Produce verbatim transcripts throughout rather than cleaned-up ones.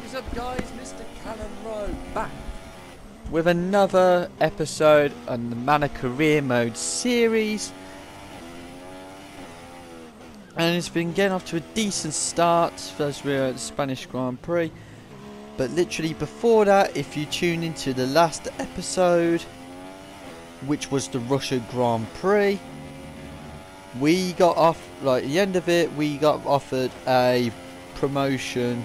is up, guys? Mister Callan Rowe back with another episode on the Mana Career Mode series, and it's been getting off to a decent start as we're at the Spanish Grand Prix. But literally before that, if you tune into the last episode, which was the Russia Grand Prix, we got off, like, at the end of it, we got offered a promotion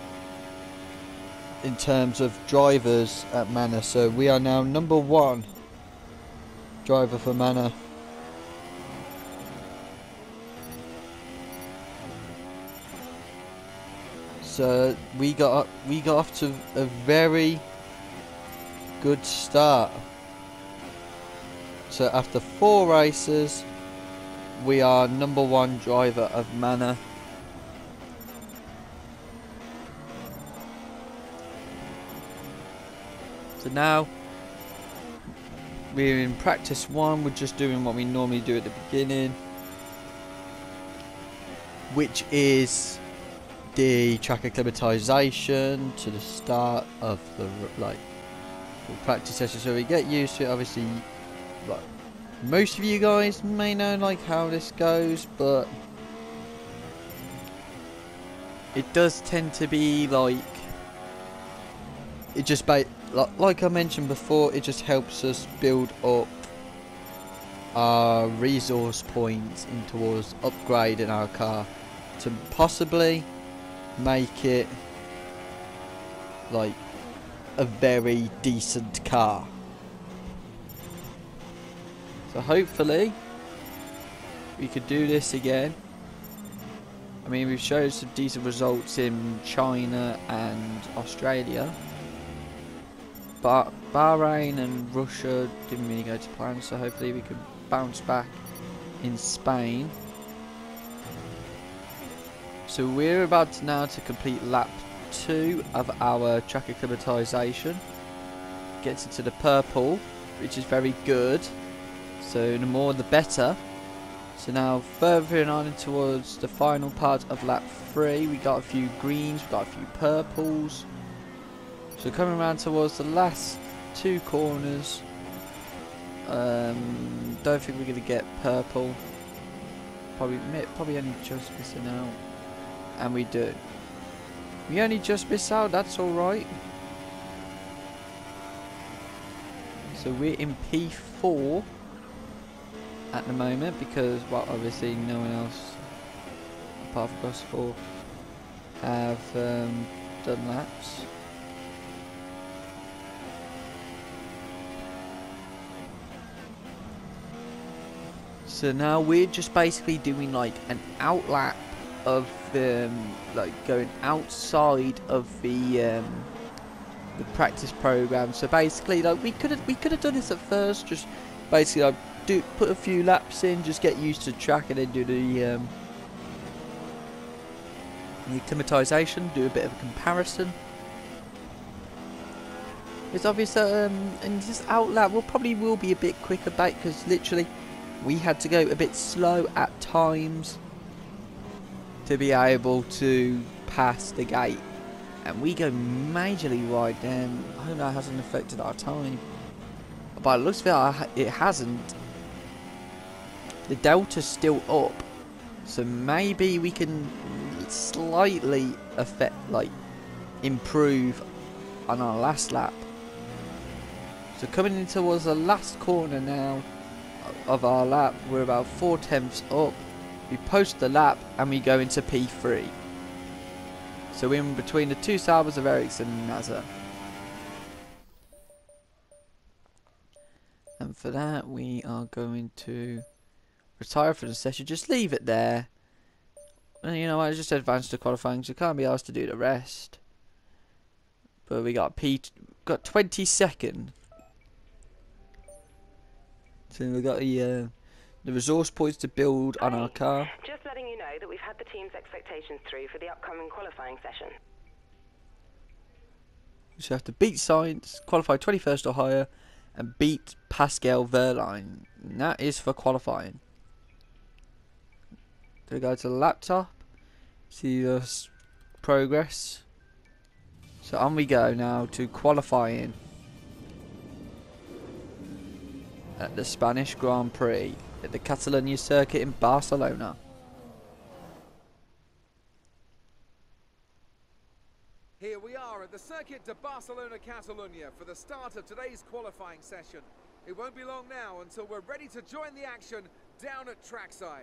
in terms of drivers at Mana. So we are now number one driver for Mana. So we got we got off to a very good start. So after four races, we are number one driver of Mana. So now we're in practice one. We're just doing what we normally do at the beginning, which is the track acclimatization to the start of the like the practice session, so we get used to it. Obviously, like, most of you guys may know like how this goes, but it does tend to be like it just ba like, like I mentioned before, it just helps us build up our resource points in towards upgrading our car to possibly make it like a very decent car. So hopefully we could do this again. I mean, we've shown some decent results in China and Australia, but Bahrain and Russia didn't really go to plan, so hopefully we can bounce back in Spain. So we're about to now to complete lap two of our track acclimatization. Gets into the purple, which is very good. So the more the better. So now furthering on towards the final part of lap three, we got a few greens, we got a few purples. So coming around towards the last two corners, um, don't think we're going to get purple. Probably, probably only just missing out. And we do. We only just miss out, that's alright. So we're in P four at the moment because, well, obviously no one else apart from us four have um, done laps. So now we're just basically doing like an outlap of the um, like going outside of the um, the practice program. So basically, like we could have we could have done this at first, just basically like do put a few laps in, just get used to the track, and then do the um, the acclimatization, do a bit of a comparison. It's obvious that um, in this outlap we'll probably will be a bit quicker back because literally we had to go a bit slow at times to be able to pass the gate, and we go majorly wide down. I hope that hasn't affected our time, but it looks like it hasn't. The delta's still up, so maybe we can slightly affect, like, improve on our last lap. So coming in towards the last corner now of our lap, we're about four tenths up. We post the lap and we go into P three. So we're in between the two Saubers of Ericsson and Mazda. And for that we are going to retire for the session. Just leave it there. And you know what, just advance to qualifying, so can't be asked to do the rest. But we got P got twenty second. So we got the uh, the resource points to build on our car. Just letting you know that we've had the team's expectations through for the upcoming qualifying session. So you have to beat Science, qualify twenty-first or higher, and beat Pascal Verline. And that is for qualifying. Do we go to the laptop, see the progress. So on we go now to qualifying at the Spanish Grand Prix at the Catalunya circuit in Barcelona. Here we are at the Circuit de Barcelona Catalunya for the start of today's qualifying session. It won't be long now until we're ready to join the action down at trackside.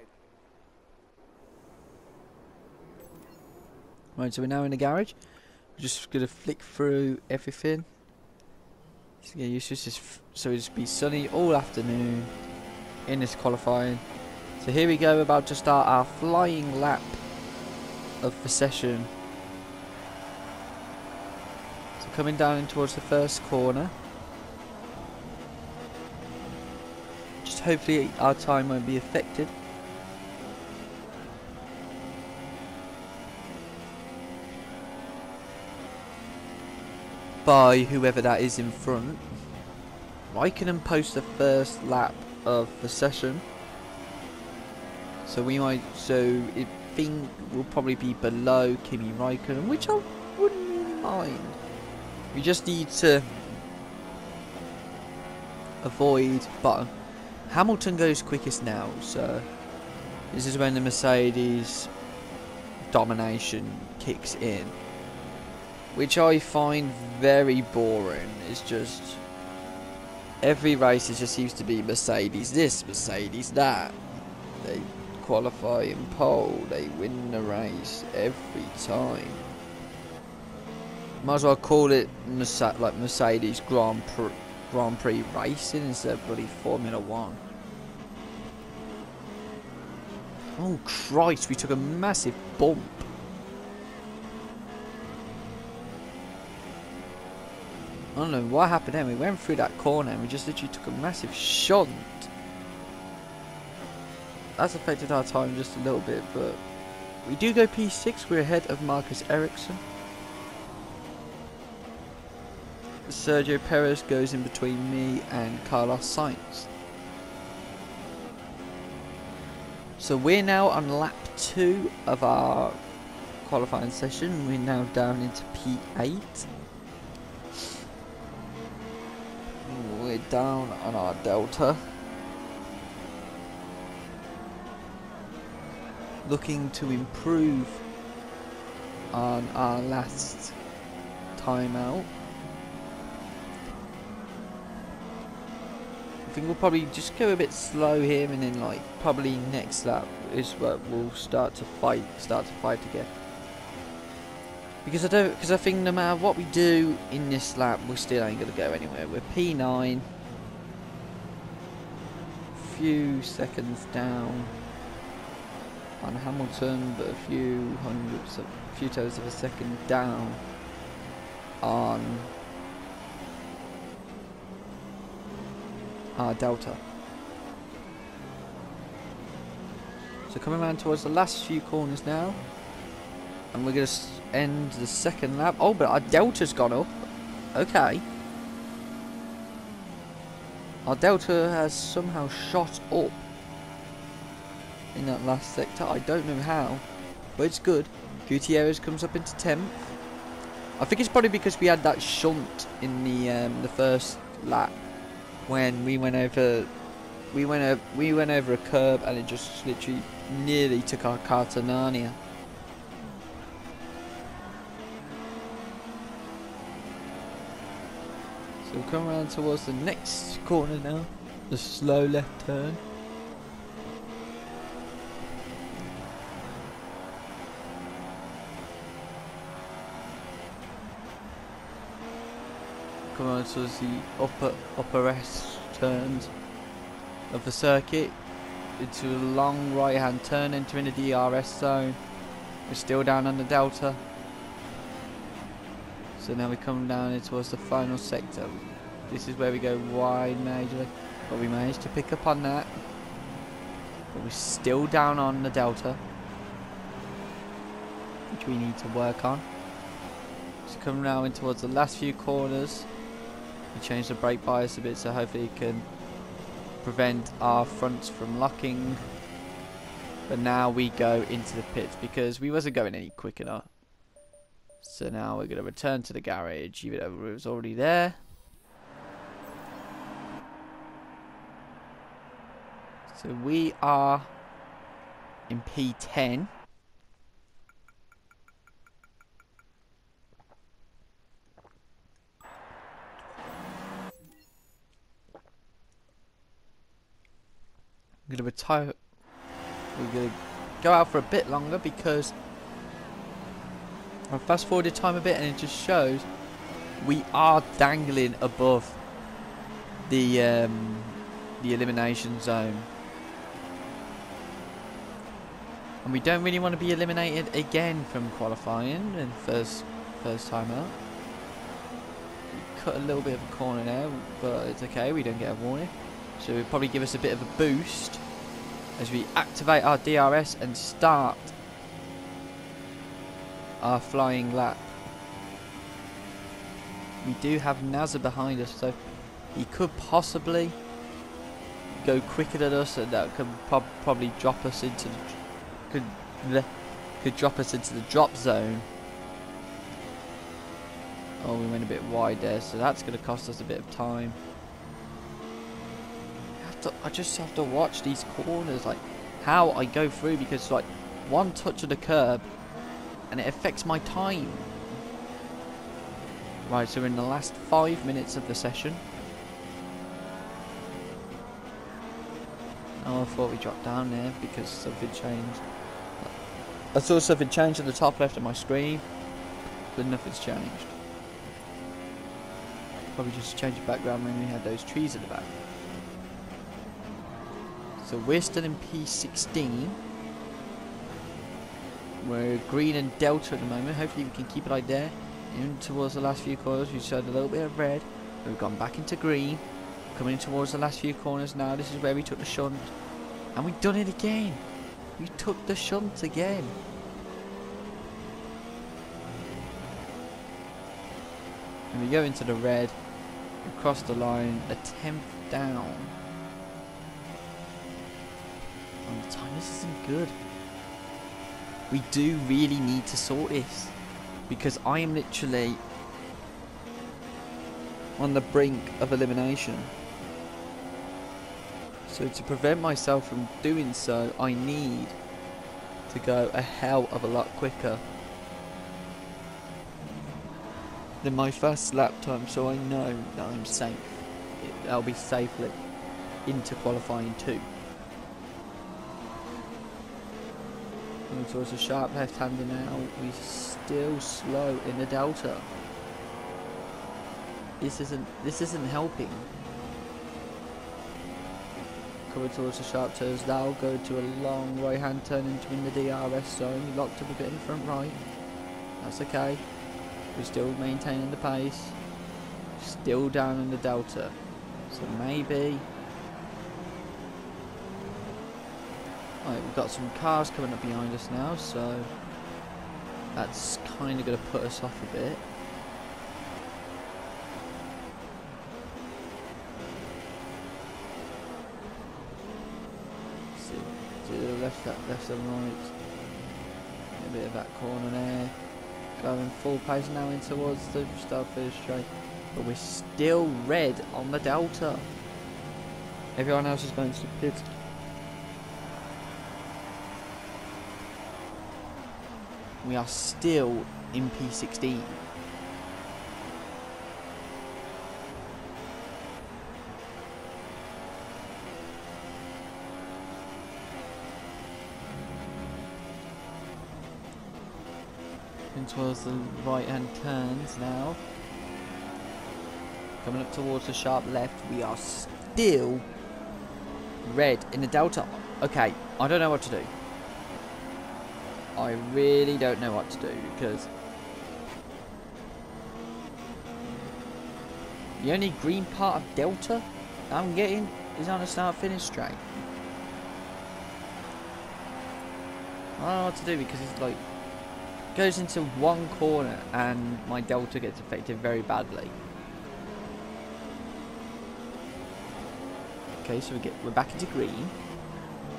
Right, so we're now in the garage. We're just going to flick through everything. So, yeah, it's just, just, so it'll just be sunny all afternoon in this qualifying. So here we go, about to start our flying lap of the session. So coming down in towards the first corner. Just hopefully our time won't be affected. By whoever that is in front. Raikkonen post the first lap of the session, so we might so it think will probably be below Kimi Raikkonen, which I wouldn't really mind. We just need to avoid bottom. Hamilton goes quickest now, so this is when the Mercedes domination kicks in, which I find very boring. It's just every race it just seems to be Mercedes this, Mercedes that. They qualify in pole, they win the race every time. Might as well call it Merce like Mercedes Grand Prix, Grand Prix racing instead of bloody Formula One. Oh Christ, we took a massive bump. I don't know what happened then. We went through that corner and we just literally took a massive shunt. That's affected our time just a little bit, but we do go P six. We're ahead of Marcus Ericsson. Sergio Perez goes in between me and Carlos Sainz. So we're now on lap two of our qualifying session. We're now down into P eight. We're down on our delta, looking to improve on our last time out. I think we'll probably just go a bit slow here, and then like probably next lap is where we'll start to fight, start to fight again. Because I don't, because I think no matter what we do in this lap, we still ain't gonna go anywhere. We're P nine, few seconds down on Hamilton, but a few hundreds, of, a few tenths of a second down on our Delta. So coming around towards the last few corners now. And we're going to end the second lap. Oh, but our delta's gone up. Okay. Our delta has somehow shot up in that last sector. I don't know how, but it's good. Gutierrez comes up into tenth. I think it's probably because we had that shunt in the um, the first lap when we went over. We went over. We went over a curb and it just literally nearly took our car to Narnia. We'll come around towards the next corner now, the slow left turn. Come on towards the upper upper S turns of the circuit into a long right hand turn, entering the D R S zone. We're still down on the delta. So now we come down in towards the final sector. This is where we go wide majorly, but we managed to pick up on that. But we're still down on the delta, which we need to work on. So come now in towards the last few corners. We change the brake bias a bit, so hopefully it can prevent our fronts from locking. But now we go into the pits because we wasn't going any quick enough. So now we're going to return to the garage, even though it was already there. So we are in P ten. I'm going to retire. We're going to go out for a bit longer because I fast forwarded time a bit and it just shows we are dangling above the um, the elimination zone. And we don't really want to be eliminated again from qualifying in first first time out. We cut a little bit of a corner there, but it's okay, we don't get a warning. So it'll probably give us a bit of a boost as we activate our D R S and start our flying lap. We do have Nazar behind us, so he could possibly go quicker than us, and that could prob probably drop us into the could could drop us into the drop zone. Oh, we went a bit wide there, so that's going to cost us a bit of time. I, have to, I just have to watch these corners, like how I go through, because like one touch of the curb and it affects my time. Right, so we're in the last five minutes of the session. Oh, I thought we dropped down there because something changed. I saw something change at the top left of my screen, but nothing's changed. Probably just change the background when we had those trees at the back. So we're still in P sixteen. We're green and Delta at the moment. Hopefully we can keep it like there. In towards the last few corners, we showed a little bit of red. We've gone back into green. Coming towards the last few corners now. This is where we took the shunt. And we've done it again. We took the shunt again. And we go into the red. Across the line. A tenth down. On the time, this isn't good. We do really need to sort this. Because I am literally on the brink of elimination. So to prevent myself from doing so, I need to go a hell of a lot quicker than my first lap time, so I know that I'm safe. It, I'll be safely into qualifying two. Coming towards a sharp left-hander now. We're still slow in the Delta. This isn't this isn't helping. Coming towards the sharp turns now. Go to a long right-hand turn into in the D R S zone. We locked up a bit in front right. That's okay. We're still maintaining the pace. Still down in the Delta. So maybe. Right, we've got some cars coming up behind us now, so that's kind of going to put us off a bit. See, to the left, that left and right. A bit of that corner there. Going full pace now in towards the start finish straight, but we're still red on the Delta. Everyone else is going to the pits. We are still in P sixteen. In towards the right hand turns now. Coming up towards the sharp left, we are still red in the Delta. Okay, I don't know what to do. I really don't know what to do, because the only green part of Delta I'm getting is on a start-finish straight. I don't know what to do, because it's like goes into one corner and my Delta gets affected very badly. Okay, so we get we're back into green,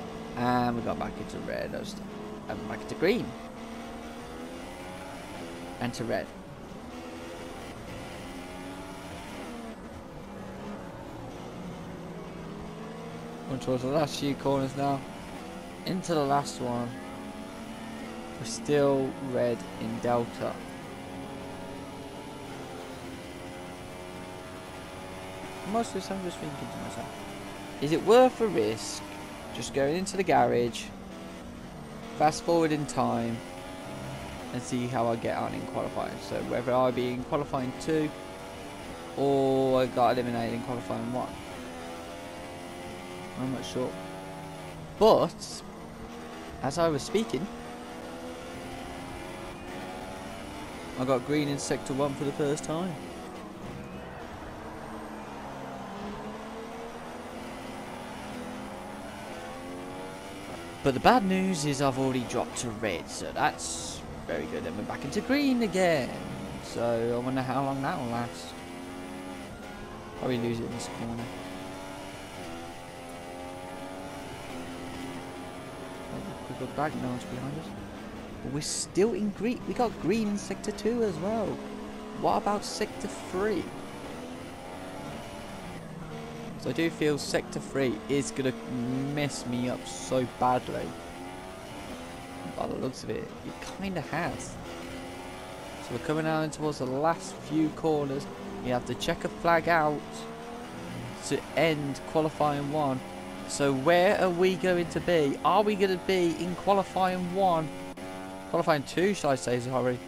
and we got back into red. I was, and back into green. enter red. On towards the last few corners now. Into the last one. We're still red in Delta. Most of the time I'm just thinking to myself, is it worth a risk just going into the garage, fast forward in time, and see how I get on in qualifying? So whether I be in qualifying two or I got eliminated in qualifying one, I'm not sure. But as I was speaking, I got green in sector one for the first time. But the bad news is I've already dropped to red, so that's very good. Then we're back into green again. So I wonder how long that will last. Probably lose it in this corner. Quick look back, no one's behind us. But we're still in green. We got green in sector two as well. What about sector three? So I do feel sector three is going to mess me up so badly. By the looks of it, it kind of has. So we're coming out towards the last few corners. We have to check a flag out to end qualifying one. So where are we going to be? Are we going to be in qualifying one? Qualifying two, shall I say, sorry.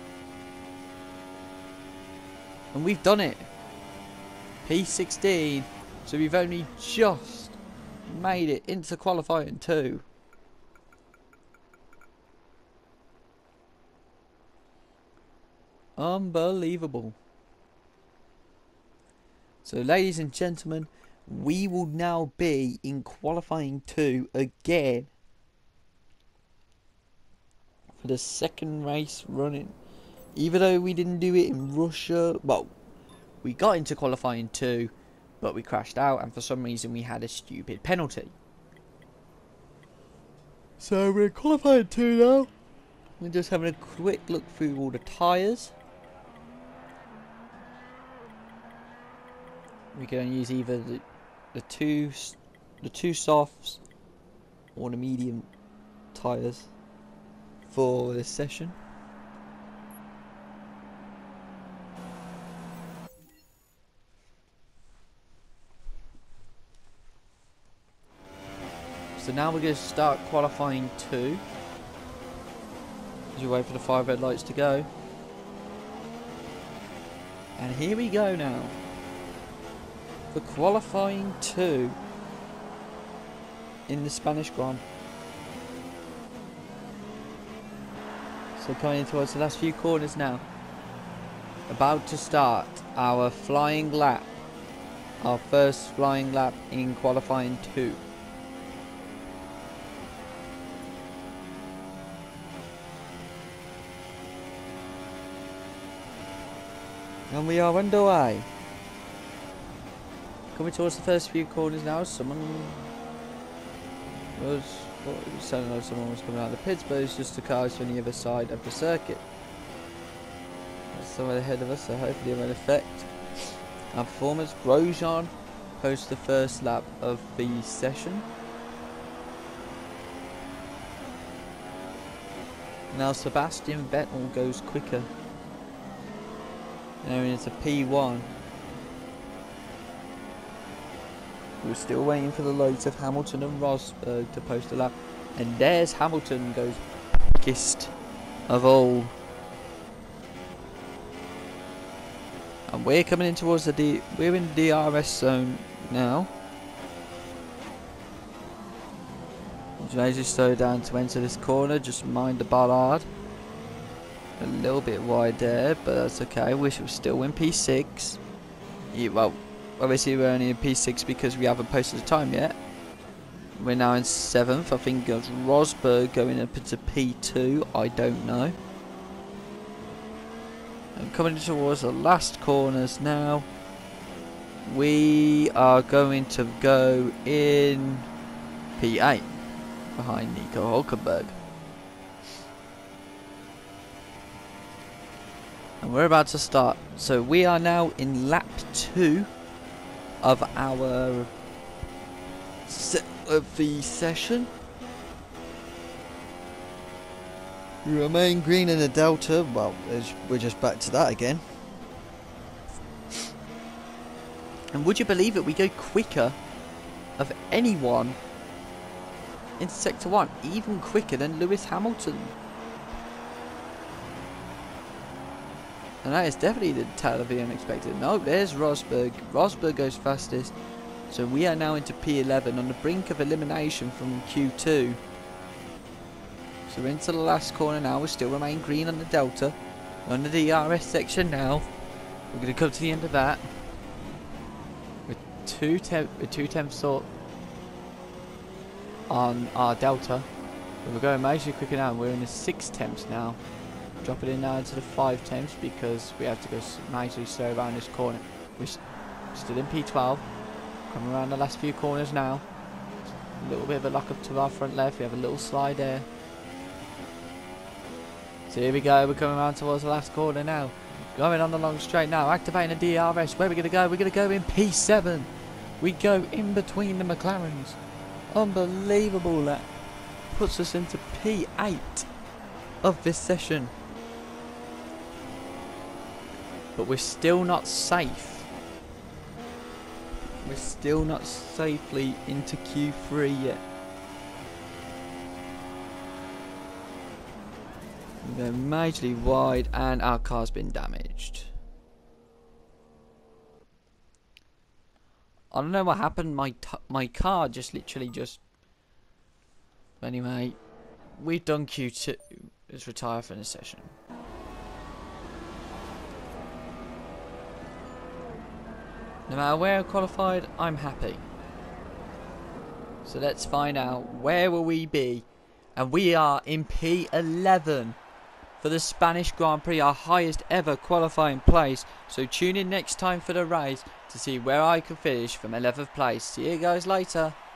And we've done it. P sixteen. So we've only just made it into qualifying two. Unbelievable. So ladies and gentlemen, we will now be in qualifying two again for the second race running. Even though we didn't do it in Russia, well, we got into qualifying two, but we crashed out, and for some reason we had a stupid penalty. So we're qualifying two now. We're just having a quick look through all the tyres. We can use either the the two the two softs or the medium tyres for this session. So now we're going to start qualifying two. As you wait for the five red lights to go. And here we go now. For qualifying two in the Spanish Grand. So coming towards the last few corners now. About to start our flying lap. Our first flying lap in qualifying two. And we are underway. Coming towards the first few corners now. Someone was, well, it sounded like someone was coming out of the pits, but it's just the cars from the other side of the circuit. There's someone ahead of us, so hopefully it won't affect our performance. Grosjean posts the first lap of the session. Now Sebastian Vettel goes quicker. Now into P one. We're still waiting for the lights of Hamilton and Rosberg to post a lap. And there's Hamilton goes quickest of all. And we're coming in towards the D we're in the D R S zone now. As you slow down to enter this corner, just mind the bollard. A little bit wide there, but that's okay. I wish it was still in P six. Yeah, well, obviously we're only in P six because we haven't posted the time yet. We're now in seventh. I think it's Rosberg going up into P two. I don't know. And coming towards the last corners now. We are going to go in P eight behind Nico Hülkenberg. And we're about to start. So we are now in lap two of our se of the session. We remain green in the Delta. Well, we're just back to that again. And would you believe it? We go quicker of anyone in Sector one, even quicker than Lewis Hamilton. And that is definitely the tale of the unexpected. No, there's Rosberg. Rosberg goes fastest. So we are now into P eleven on the brink of elimination from Q two. So we're into the last corner now. We still remain green on the Delta. We're on the D R S section now. We're going to come to the end of that. With two temp, with two temps sort on our Delta. But we're going majorly quicker now. We're in the six temps now. Drop it in now into the five temps because we have to go majorly slow around this corner. We're still in P twelve. Coming around the last few corners now. A little bit of a lock up to our front left. We have a little slide there. So here we go. We're coming around towards the last corner now. Going on the long straight now. Activating the D R S. Where are we going to go? We're going to go in P seven. We go in between the McLarens. Unbelievable. That puts us into P eight of this session. But we're still not safe. We're still not safely into Q three yet. They're majorly wide and our car's been damaged. I don't know what happened. My t my car just literally just... Anyway, we've done Q two. Let's retire from the session. No matter where I qualified, I'm happy. So let's find out where will we be. And we are in P eleven for the Spanish Grand Prix, our highest ever qualifying place. So tune in next time for the race to see where I can finish from eleventh place. See you guys later.